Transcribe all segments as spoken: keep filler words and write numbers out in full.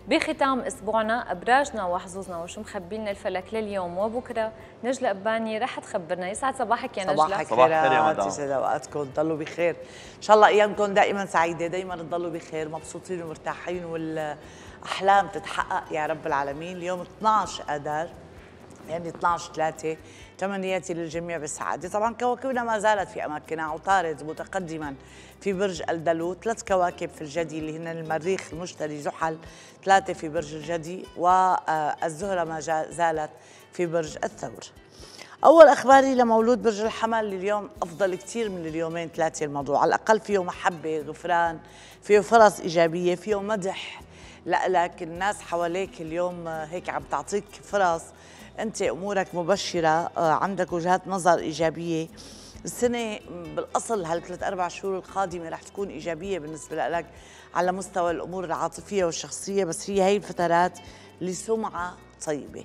بختام اسبوعنا ابراجنا وحظوظنا وشو مخبي لنا الفلك لليوم وبكره. نجلة قباني رح تخبرنا. يسعد صباحك يا نجلة. صباح الخير يا مدام. يسعد اوقاتكم، تضلوا بخير ان شاء الله، ايامكم دائما سعيده، دائما تضلوا بخير مبسوطين ومرتاحين والاحلام تتحقق يا رب العالمين. اليوم اثنعش اذار يعني اثنعش ثلاثة، تمنياتي للجميع بالسعاده. طبعا كواكبنا ما زالت في اماكنها، عطارد متقدما في برج الدلو، ثلاث كواكب في الجدي اللي هن المريخ المشتري زحل، ثلاثه في برج الجدي، والزهره ما زالت في برج الثور. اول اخباري لمولود برج الحمل، اليوم افضل كثير من اليومين ثلاثه، الموضوع على الاقل فيه محبه، غفران، فيه فرص ايجابيه، فيه مدح لك، الناس حواليك اليوم هيك عم تعطيك فرص، انت امورك مبشره، عندك وجهات نظر ايجابيه. السنه بالاصل هالثلاث اربع شهور القادمه رح تكون ايجابيه بالنسبه لك على مستوى الامور العاطفيه والشخصيه، بس هي هي الفترات لسمعه طيبه.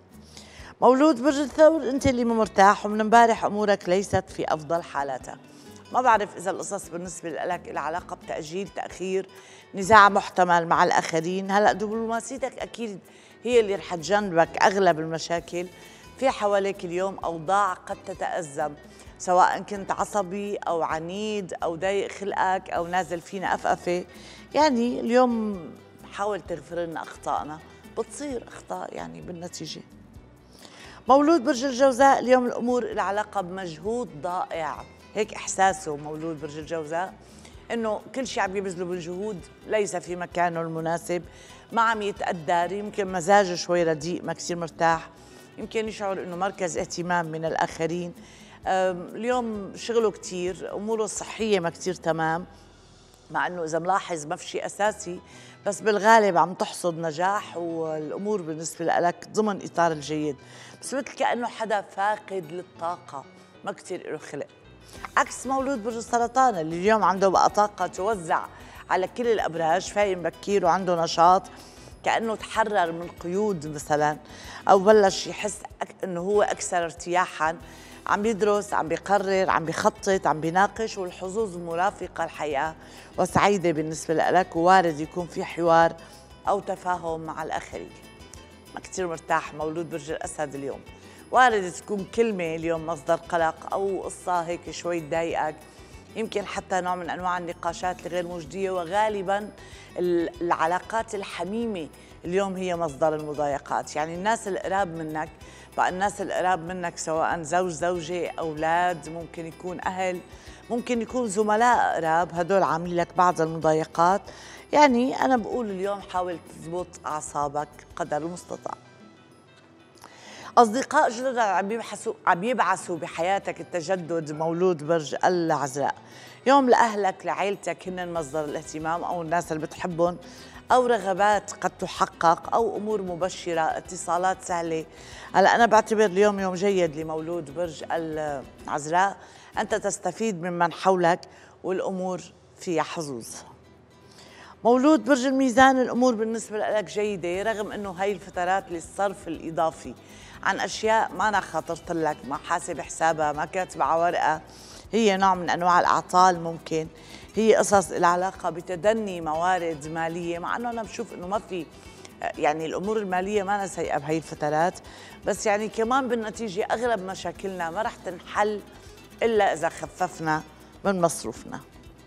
مولود برج الثور، انت اللي مرتاح، ومن امبارح امورك ليست في افضل حالاتها. ما بعرف اذا القصص بالنسبه لك لها علاقه بتاجيل، تاخير، نزاع محتمل مع الاخرين. هلا دبلوماسيتك اكيد هي اللي رح تجنبك اغلب المشاكل. في حواليك اليوم اوضاع قد تتازم، سواء كنت عصبي او عنيد او ضايق خلقك او نازل فينا افقفه. يعني اليوم حاول تغفر لنا اخطائنا، بتصير اخطاء يعني بالنتيجه. مولود برج الجوزاء، اليوم الامور العلاقه بمجهود ضائع، هيك احساسه مولود برج الجوزاء، انه كل شيء عم يبذله بالجهود ليس في مكانه المناسب، ما عم يتقدر، يمكن مزاجه شوي رديء، ما كثير مرتاح، يمكن يشعر انه مركز اهتمام من الاخرين. اليوم شغله كثير، اموره الصحيه ما كثير تمام، مع انه اذا ملاحظ ما في شيء اساسي، بس بالغالب عم تحصد نجاح والامور بالنسبه لك ضمن اطار الجيد، بس مثل كانه حدا فاقد للطاقه، ما كثير له خلق. عكس مولود برج السرطان اللي اليوم عنده بقى طاقه توزع على كل الابراج، فايق بكير وعنده نشاط، كانه تحرر من قيود مثلا، او بلش يحس انه هو اكثر ارتياحا، عم بيدرس، عم بيقرر، عم بيخطط، عم بيناقش، والحظوظ مرافقه الحقيقه وسعيده بالنسبه لك، ووارد يكون في حوار او تفاهم مع الاخرين. ما كثير مرتاح مولود برج الاسد اليوم، وارد تكون كلمه اليوم مصدر قلق او قصه هيك شوي تضايقك، يمكن حتى نوع من انواع النقاشات الغير مجديه، وغالبا العلاقات الحميمه اليوم هي مصدر المضايقات. يعني الناس القراب منك، بقى الناس القراب منك سواء زوج زوجه اولاد، ممكن يكون اهل، ممكن يكون زملاء قراب، هدول عاملين لك بعض المضايقات. يعني انا بقول اليوم حاول تضبط اعصابك قدر المستطاع. أصدقاء جدد عم يبحثوا عم يبعثوا بحياتك التجدد، مولود برج العذراء، يوم لأهلك لعائلتك هن مصدر الاهتمام، أو الناس اللي بتحبهم، أو رغبات قد تحقق، أو أمور مبشرة، اتصالات سهلة. هلا أنا بعتبر اليوم يوم جيد لمولود برج العذراء، أنت تستفيد ممن حولك والأمور فيها حظوظ. مولود برج الميزان، الأمور بالنسبة لك جيدة، رغم أنه هاي الفترات للصرف الإضافي عن أشياء ما أنا خاطرت لك، ما حاسب حسابها، ما كاتبة على ورقة، هي نوع من أنواع الأعطال، ممكن هي قصص العلاقة بتدني موارد مالية، مع أنه أنا بشوف أنه ما في، يعني الأمور المالية ما أنا سيئة بهي الفترات، بس يعني كمان بالنتيجة أغلب مشاكلنا ما رح تنحل إلا إذا خففنا من مصروفنا.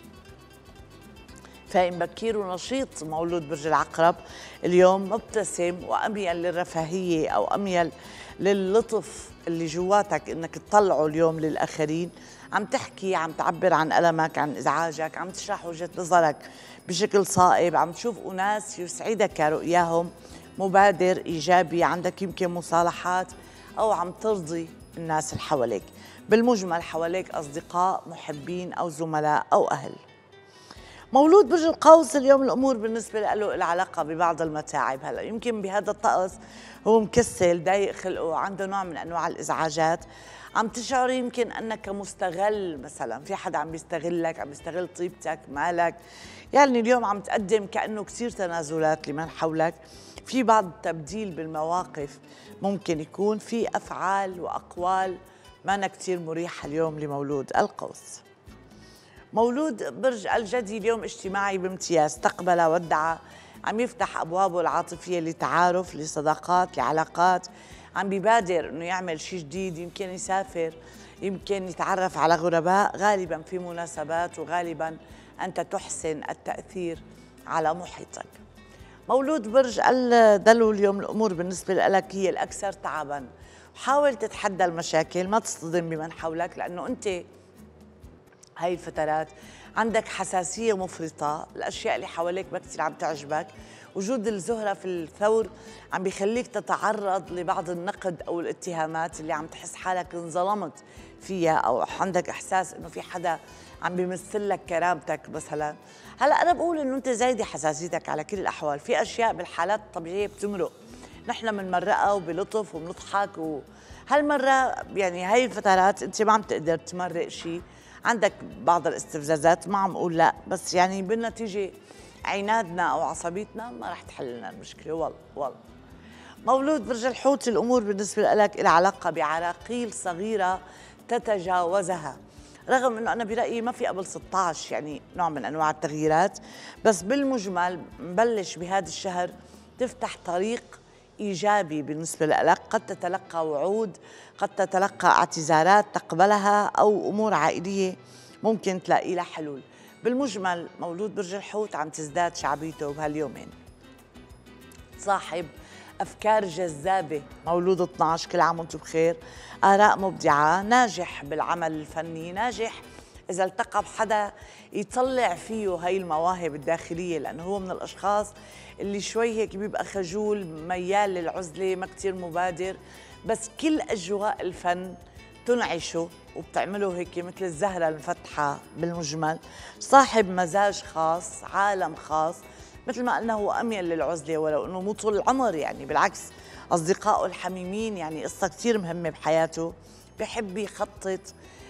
فايم بكير ونشيط مولود برج العقرب، اليوم مبتسم وأميل للرفاهية أو أميل للطف اللي جواتك انك تطلعه اليوم للاخرين، عم تحكي، عم تعبر عن ألمك، عن ازعاجك، عم تشرح وجهة نظرك بشكل صائب، عم تشوف اناس يسعدك رؤياهم، مبادر ايجابي، عندك يمكن مصالحات او عم ترضي الناس اللي حواليك. بالمجمل حواليك اصدقاء، محبين او زملاء او اهل. مولود برج القوس، اليوم الامور بالنسبه له العلاقه ببعض المتاعب، هلا يمكن بهذا الطقس هو مكسل، ضايق خلقه، عنده نوع من انواع الازعاجات، عم تشعر يمكن انك مستغل، مثلا في حدا عم بيستغلك، عم بيستغل طيبتك، مالك، يعني اليوم عم تقدم كانه كثير تنازلات لمن حولك، في بعض تبديل بالمواقف، ممكن يكون في افعال واقوال ما كثير مريحه اليوم لمولود القوس. مولود برج الجدي اليوم اجتماعي بامتياز، استقبل ودع، عم يفتح أبوابه العاطفية لتعارف، لصداقات، لعلاقات، عم بيبادر إنه يعمل شيء جديد، يمكن يسافر، يمكن يتعرف على غرباء، غالباً في مناسبات، وغالباً أنت تحسن التأثير على محيطك. مولود برج الدلو اليوم الأمور بالنسبة لك هي الأكثر تعباً. حاول تتحدى المشاكل، ما تصطدم بمن حولك، لأنه أنت هاي الفترات عندك حساسية مفرطة، الأشياء اللي حواليك ما كتير عم تعجبك، وجود الزهرة في الثور عم بيخليك تتعرض لبعض النقد أو الاتهامات اللي عم تحس حالك انظلمت فيها، أو عندك إحساس إنه في حدا عم بيمثل لك كرامتك مثلا. هلا أنا بقول إنه أنت زايدة حساسيتك على كل الأحوال، في أشياء بالحالات الطبيعية بتمرق، نحن بنمرقها وبلطف وبنضحك، وهالمرة يعني هاي الفترات أنت ما عم تقدر تمرق شيء، عندك بعض الاستفزازات، ما عم اقول لا، بس يعني بالنتيجه عنادنا او عصبيتنا ما رح تحل لنا المشكله. والله والله مولود برج الحوت الامور بالنسبه لك لها علاقه بعراقيل صغيره تتجاوزها، رغم انه انا برايي ما في قبل ستة عشر يعني نوع من انواع التغييرات، بس بالمجمل مبلش بهذا الشهر تفتح طريق إيجابي بالنسبة لك، قد تتلقى وعود، قد تتلقى اعتذارات تقبلها، أو أمور عائلية ممكن تلاقي لها حلول. بالمجمل مولود برج الحوت عم تزداد شعبيته بهاليومين، صاحب أفكار جذابة، مولود اثنعش كل عام وانتم بخير، آراء مبدعة، ناجح بالعمل الفني، ناجح إذا التقى بحدا يطلع فيه هاي المواهب الداخلية، لأنه هو من الأشخاص اللي شوي هيك بيبقى خجول، ميال للعزلة، ما كتير مبادر، بس كل أجواء الفن تنعشه وبتعمله هيك مثل الزهرة المفتحة بالمجمل، صاحب مزاج خاص، عالم خاص، مثل ما قلنا هو أميل للعزلة، ولو أنه مو طول العمر، يعني بالعكس أصدقائه الحميمين يعني قصة كتير مهمة بحياته، بحب يخطط،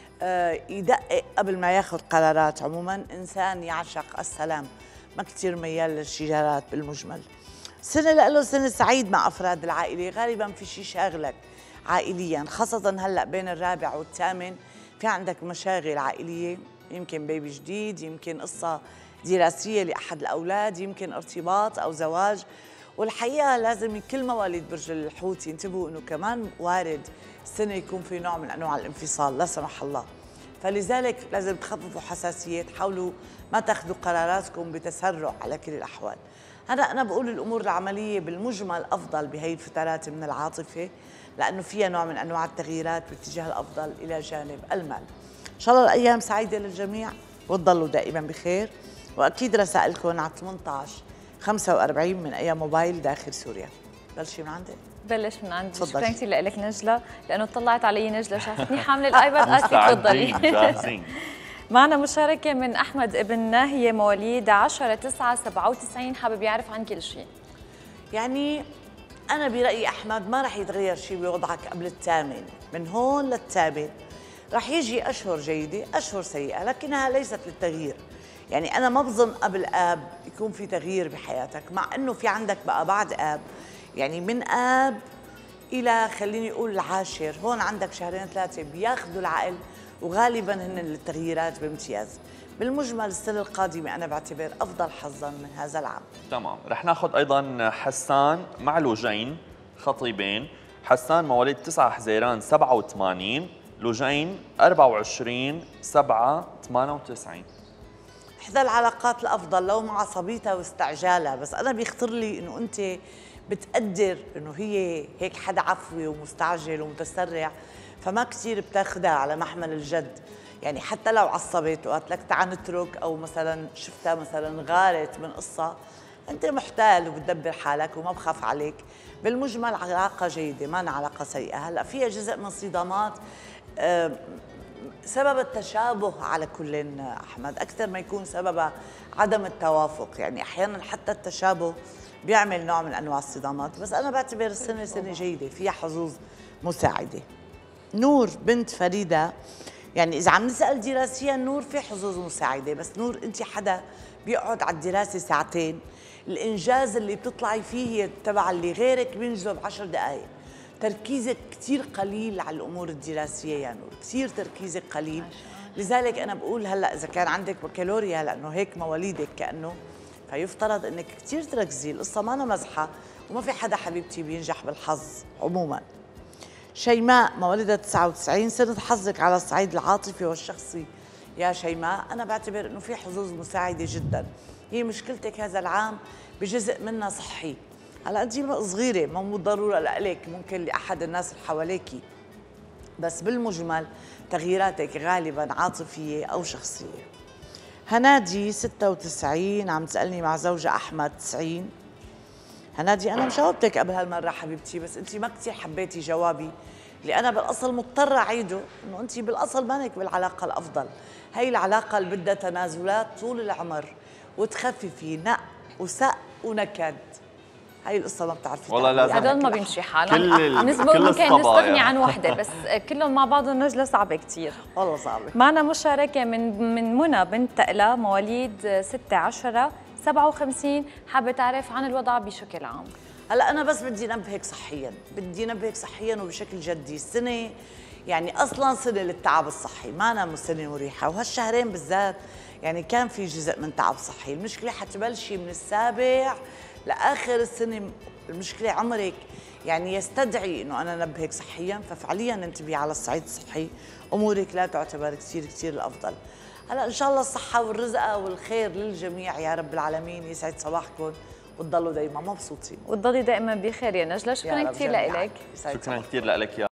يدقق قبل ما ياخذ قرارات. عموما إنسان يعشق السلام، ما كتير ميال للشجارات بالمجمل. سنة له سنة سعيد مع أفراد العائلة، غالبا في شيء شاغلك عائليا، خاصة هلأ بين الرابع والثامن في عندك مشاغل عائلية، يمكن بيبي جديد، يمكن قصة دراسية لأحد الأولاد، يمكن ارتباط أو زواج. والحقيقة لازم كل مواليد برج الحوت ينتبهوا أنه كمان وارد السنة يكون في نوع من أنواع الانفصال لا سمح الله، فلذلك لازم تخففوا حساسية، تحاولوا ما تاخذوا قراراتكم بتسرع على كل الأحوال. هذا أنا بقول الأمور العملية بالمجمل أفضل بهي الفترات من العاطفة، لأنه فيها نوع من أنواع التغييرات باتجاه الأفضل إلى جانب المال. إن شاء الله الأيام سعيدة للجميع وتضلوا دائما بخير، وأكيد رسائلكم على ثمانية عشر خمسة وأربعين من أي موبايل داخل سوريا. بلشي من عندك؟ بلش من عندي. شكرا كثير لك نجلة، لأنه طلعت علي نجلة شافتني حاملة الآيباد، قالت لي تفضلي. جاهزين. معنا مشاركة من أحمد ابن ناهية، مواليد عشرة تسعة سبعة وتسعين، حابب يعرف عن كل شيء. يعني أنا برأيي أحمد ما رح يتغير شيء بوضعك قبل الثامن، من هون للثامن رح يجي أشهر جيدة أشهر سيئة، لكنها ليست للتغيير. يعني أنا ما بظن قبل آب يكون في تغيير بحياتك، مع أنه في عندك بقى بعد آب، يعني من آب إلى خليني أقول العاشر، هون عندك شهرين ثلاثة بياخذوا العقل، وغالباً هن التغييرات بامتياز. بالمجمل السنة القادمة أنا بعتبر أفضل حظاً من هذا العام. تمام، رح ناخذ أيضاً حسان مع لوجين خطيبين. حسان مواليد تسعة حزيران سبعة وثمانين، لوجين أربعة وعشرين سبعة ثمانية وتسعين. إحدى العلاقات الأفضل لو مع عصبيتها واستعجالها، بس أنا بيخطر لي إنه أنت بتقدر إنه هي هيك حدا عفوي ومستعجل ومتسرع، فما كثير بتاخدها على محمل الجد. يعني حتى لو عصبت وقالت لك تعال نترك، أو مثلا شفتها مثلا غارت من قصة، أنت محتال وبتدبر حالك وما بخاف عليك. بالمجمل علاقة جيدة، ما علاقة سيئة. هلا فيها جزء من صدامات سبب التشابه على كل أحمد أكثر ما يكون سبب عدم التوافق، يعني أحيانا حتى التشابه بيعمل نوع من أنواع الصدامات. بس أنا بعتبر السنة سنة جيدة فيها حظوظ مساعدة. نور بنت فريدة، يعني إذا عم نسأل دراسيا نور في حظوظ مساعدة، بس نور أنت حدا بيقعد على الدراسة ساعتين، الإنجاز اللي بتطلعي فيه هي تبع اللي غيرك بينجزه بعشر دقائق. تركيزك كتير قليل على الأمور الدراسية يا نور، كتير تركيزك قليل، لذلك انا بقول هلا اذا كان عندك بكالوريا لانه هيك مواليدك كانه، فيفترض انك كثير تركزي. القصه ما أنا مزحه، وما في حدا حبيبتي بينجح بالحظ عموما. شيماء مواليدها تسعة وتسعين، سنة حظك على الصعيد العاطفي والشخصي يا شيماء. أنا بعتبر إنه في حظوظ مساعدة جدا. هي مشكلتك هذا العام بجزء منها صحي. هلا أنت صغيرة، مو ضرورة لإلك، ممكن لأحد الناس اللي حواليكي، بس بالمجمل تغييراتك غالبا عاطفية أو شخصية. هنادي ستة وتسعين عم تسألني مع زوجها أحمد تسعين. هنادي أنا مجاوبتك قبل هالمرة حبيبتي، بس أنت ما كثير حبيتي جوابي اللي أنا بالأصل مضطرة أعيده، إنه أنت بالأصل مانك بالعلاقة الأفضل. هي العلاقة اللي بدها تنازلات طول العمر وتخففي نق وسق ونكد. هاي القصة ما بتعرفي والله لازم هدول ما بيمشي حالهم. كل نسبة كل ممكن الصبايا. نستغني عن وحدة، بس كلهم مع بعضهم نجلة صعبة كتير. والله صعبة. معنا مشاركة من من منى بنت تقلة مواليد ستة عشرة سبعة وخمسين، حابة تعرف عن الوضع بشكل عام. هلا أنا بس بدي نبهك صحيا، بدي نبهك صحيا وبشكل جدي. السنة يعني أصلاً سنة للتعب الصحي، ما أنا سنة مريحة، وهالشهرين بالذات يعني كان في جزء من تعب صحي. المشكلة حتبلشي من السابع لآخر السنة. المشكلة عمرك يعني يستدعي إنه أنا نبهك صحيا، ففعلياً انتبهي على الصعيد الصحي، أمورك لا تعتبر كثير كثير الأفضل. هلا إن شاء الله الصحة والرزقة والخير للجميع يا رب العالمين. يسعد صباحكم وتضلوا دايما مبسوطين وتضلي دائما بخير يا نجلة. شكرا كثير لك. شكرا كثير لك يا